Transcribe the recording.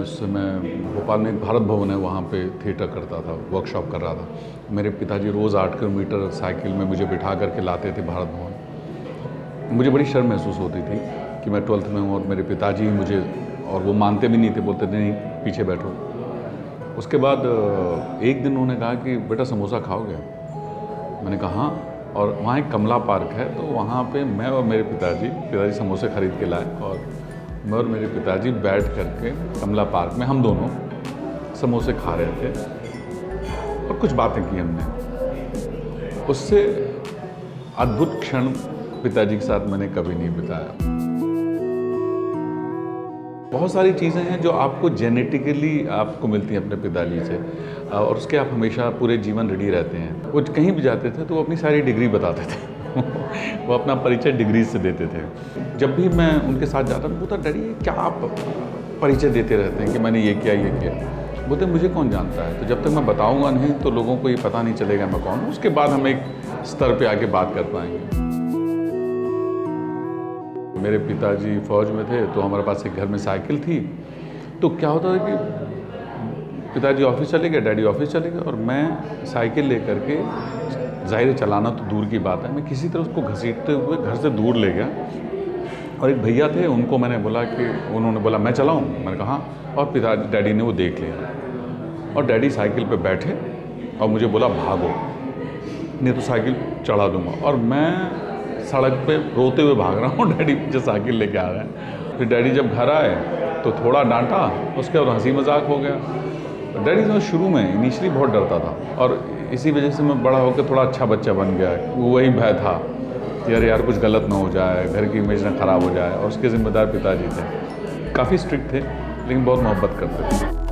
उस समय भोपाल में एक भारत भवन है, वहाँ पे थिएटर करता था, वर्कशॉप कर रहा था। मेरे पिताजी रोज़ 8 किलोमीटर साइकिल में मुझे बिठा करके लाते थे भारत भवन। मुझे बड़ी शर्म महसूस होती थी कि मैं 12th में हूँ और मेरे पिताजी मुझे, और वो मानते भी नहीं थे, बोलते थे नहीं पीछे बैठो। उसके बाद एक दिन उन्होंने कहा कि बेटा समोसा खाओगे? मैंने कहा हाँ। और वहाँ एक कमला पार्क है, तो वहाँ पे मैं और मेरे पिताजी समोसे खरीद के लाए और मैं और मेरे पिताजी बैठ करके कमला पार्क में हम दोनों समोसे खा रहे थे और कुछ बातें की हमने। उससे अद्भुत क्षण पिताजी के साथ मैंने कभी नहीं बिताया। बहुत सारी चीज़ें हैं जो आपको जेनेटिकली आपको मिलती हैं अपने पिताजी से, और उसके आप हमेशा पूरे जीवन रेडी रहते हैं। वो कहीं भी जाते थे तो वो अपनी सारी डिग्री बताते थे वो अपना परिचय डिग्री से देते थे। जब भी मैं उनके साथ जाता था, बोलता डैडी क्या आप परिचय देते रहते हैं कि मैंने ये किया ये किया। बोलते मुझे कौन जानता है, तो जब तक मैं बताऊँगा नहीं तो लोगों को ये पता नहीं चलेगा मैं कौन हूँ। उसके बाद हम एक स्तर पर आके बात कर पाएंगे। मेरे पिताजी फ़ौज में थे तो हमारे पास एक घर में साइकिल थी। तो क्या होता था कि पिताजी ऑफिस चले गए, डैडी ऑफिस चले गए और मैं साइकिल लेकर के, ज़ाहिर चलाना तो दूर की बात है, मैं किसी तरह उसको घसीटते हुए घर से दूर ले गया। और एक भैया थे, उनको मैंने बोला कि, उन्होंने बोला मैं चलाऊँ? मैंने कहा हाँ। और पिताजी डैडी ने वो देख लिया और डैडी साइकिल पर बैठे और मुझे बोला भागो नहीं तो साइकिल चढ़ा दूँगा। और मैं सड़क पे रोते हुए भाग रहा हूँ, डैडी मुझे साइकिल लेके आ रहे हैं। फिर डैडी जब घर आए तो थोड़ा डांटा, उसके बाद हंसी मजाक हो गया। डैडी तो शुरू में इनिशियली बहुत डरता था और इसी वजह से मैं बड़ा होकर थोड़ा अच्छा बच्चा बन गया। वही भय था कि अरे यार कुछ गलत ना हो जाए, घर की इमेज ना ख़राब हो जाए। और उसके ज़िम्मेदार पिताजी थे, काफ़ी स्ट्रिक्ट थे लेकिन बहुत मोहब्बत करते थे।